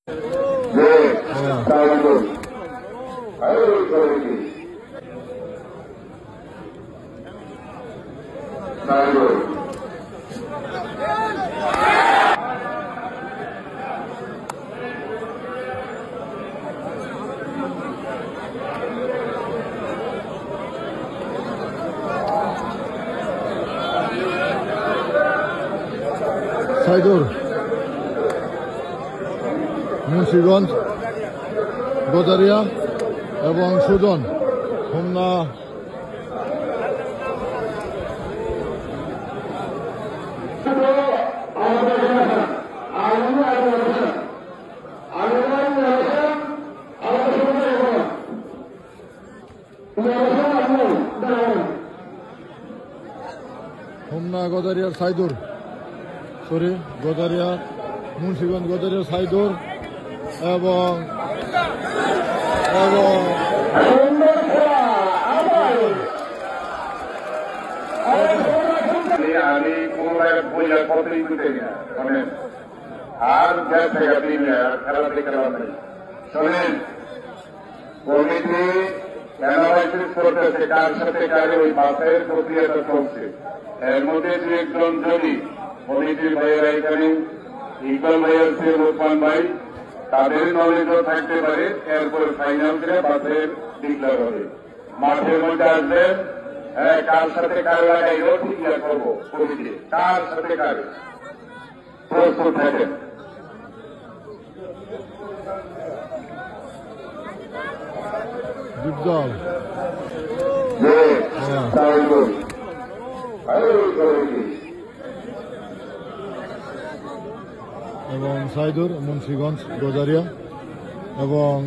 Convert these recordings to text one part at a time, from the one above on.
সাইদুর, মুন্সিগঞ্জ, গজারিয়া এবং সুজন, হোমনা গজারিয়ার সাইদুর, সরি গজারিয়া মুন্সিগঞ্জ গজারিয়ার সাইদুর এবং আমি পুনরায় বইয়া কতই দিতে মানে আর গ্যাস থেকে দিন খেলা থেকে নেই। শোনেন, কমিটি অ্যানালাইসিস করতেছে কার সাথে কারে ওই বাছাইয়ের প্রক্রিয়াটা চলছে। এর মধ্যে দু একজন যদি কমিটির ভাইয়েরা এখানে ইকবাল ভাই আছে, ওসমান ভাই, তাদের নলেজও থাকতে পারে। এরপরে ফাইনাল করে বাছাইয়ের ডিক্লেয়ার হবে। মাঠের মধ্যে আসবেন, হ্যাঁ, কার সাথে কার লাগাইও ডিক্লেয়ার করবো কমিটি, কার সাথে কার প্রস্তুত থাকেন। ডিপজল এবং সাইদুর মুন্সিগঞ্জ গজারিয়া এবং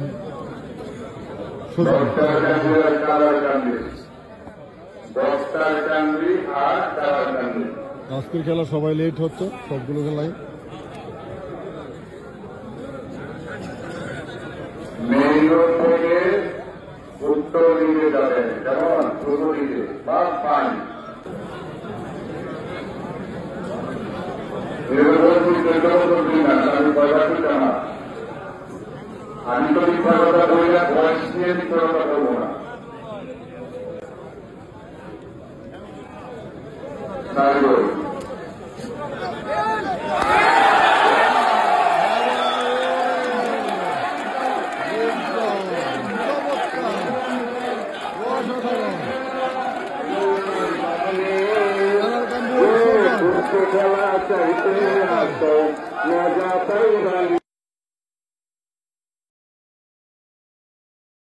আজকের খেলা সবাই লেট হচ্ছে, সবগুলো খেলাই মেইন রোড থেকে উত্তর দিকে যাবেন, যেমন পূর্ব দিকে বা পানি আমি তো কথা বলি না, বয়স নিয়ে কথা বলবো না। তাই